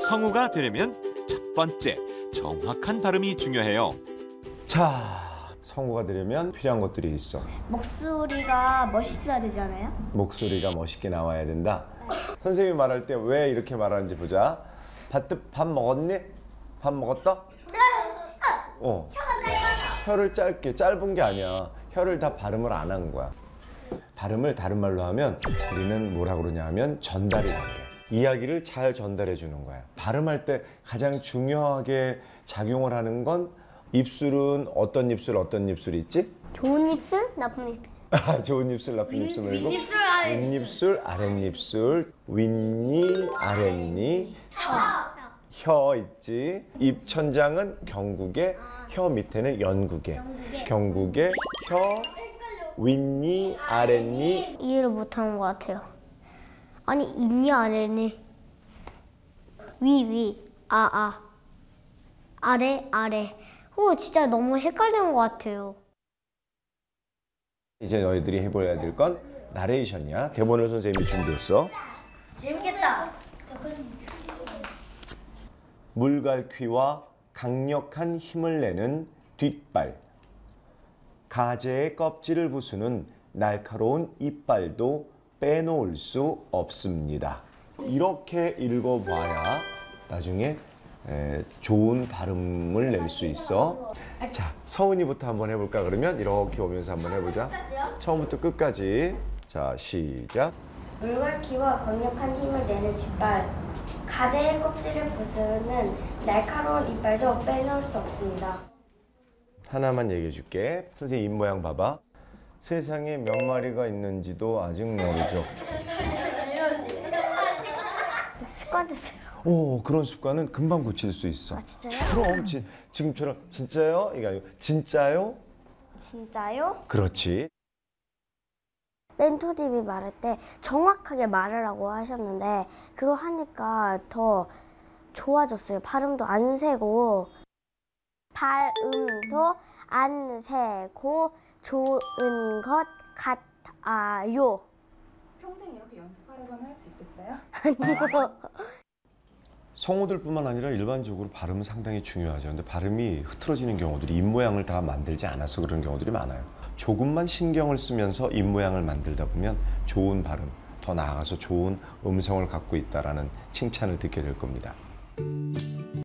성우가 되려면 첫 번째, 정확한 발음이 중요해요. 자, 성우가 되려면 필요한 것들이 있어. 목소리가 멋있어야 되잖아요. 목소리가 멋있게 나와야 된다. 선생님이 말할 때 왜 이렇게 말하는지 보자. 밥 먹었니? 밥 먹었다? 혀를 짧은 게 아니야. 혀를 다 발음을 안 한 거야. 발음을 다른 말로 하면 우리는 뭐라 그러냐 하면 전달이라고 해. 이야기를 잘 전달해 주는 거야. 발음할 때 가장 중요하게 작용을 하는 건 입술은 어떤 입술 있지? 좋은 입술, 나쁜 입술. 좋은 입술, 나쁜 입술 말고 윗입술, 아랫입술, 윗니, 아랫니, 혀 있지. 입 천장은 경국에, 혀 밑에는 연국에. 경국에, 혀, 윗니, 아랫니. 이해를 못하는 것 같아요. 아니, 있니, 아래니? 위, 아래. 진짜 너무 헷갈리는 것 같아요. 이제 너희들이 해봐야 될 건 나레이션이야. 대본을 선생님이 준비했어. 재밌겠다. 물갈퀴와 강력한 힘을 내는 뒷발. 가재의 껍질을 부수는 날카로운 이빨도 빼놓을 수 없습니다. 이렇게 읽어봐야 나중에 좋은 발음을 낼 수 있어. 자, 서은이부터 한번 해볼까? 그러면 이렇게 오면서 한번 해보자. 처음부터 끝까지. 자, 시작. 물갈퀴와 강력한 힘을 내는 뒷발. 가재의 껍질을 부수는 날카로운 이빨도 빼놓을 수 없습니다. 하나만 얘기해 줄게. 선생님 입 모양 봐봐. 세상에 몇 마리가 있는지도 아직 모르죠. 습관 됐어요. 그런 습관은 금방 고칠 수 있어. 아, 진짜요? 그럼 지금처럼 진짜요? 이게 아니고 진짜요? 진짜요? 그렇지. 멘토님이 말할 때 정확하게 말하라고 하셨는데 그걸 하니까 더 좋아졌어요. 발음도 안 새고 발음도 안 새고 좋은 것 같아요. 평생 이렇게 연습하려고 하면 할 수 있겠어요? 아니요. 성우들뿐만 아니라 일반적으로 발음은 상당히 중요하죠. 근데 발음이 흐트러지는 경우들이 입 모양을 다 만들지 않아서 그런 경우들이 많아요. 조금만 신경을 쓰면서 입 모양을 만들다 보면 좋은 발음, 더 나아가서 좋은 음성을 갖고 있다라는 칭찬을 듣게 될 겁니다.